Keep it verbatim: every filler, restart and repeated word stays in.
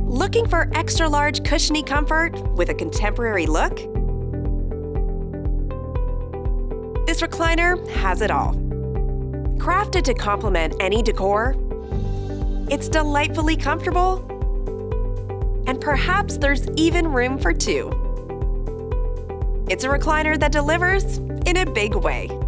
Looking for extra-large cushiony comfort with a contemporary look? This recliner has it all. Crafted to complement any decor, it's delightfully comfortable, and perhaps there's even room for two. It's a recliner that delivers in a big way.